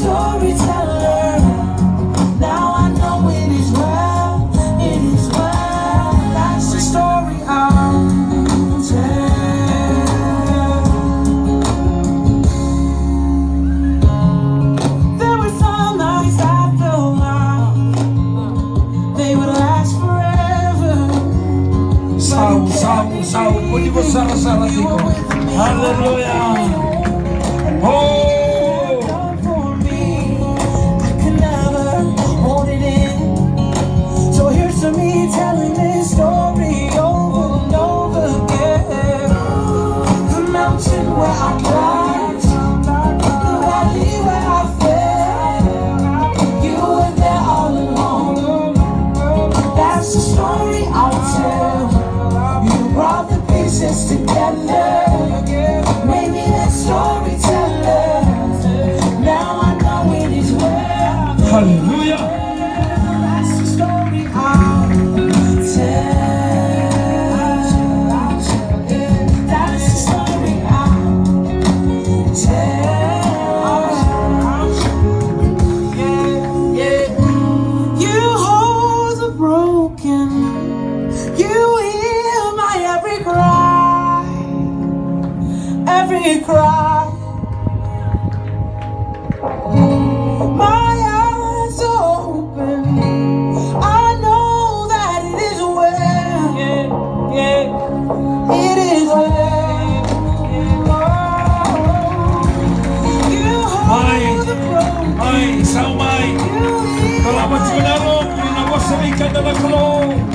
storyteller. Now I know it is well, it is well. That's the story I'll tell. There were some nights I felt like they would last forever. Saul, pwede ko sara-sara dito. Hallelujah. Oh! Me telling this story over and over again. The mountain where I climbed, the valley where I fell, you were there all along. That's the story I'll tell. You brought the pieces together, made me that storyteller. Now I know it is well. Hallelujah. That's the story I'll cry. My eyes open, I know that it is well. It is well. You hold the broken. Ay, Saumay. Salamat sa kanaro. Pinawasalikan na lang ko.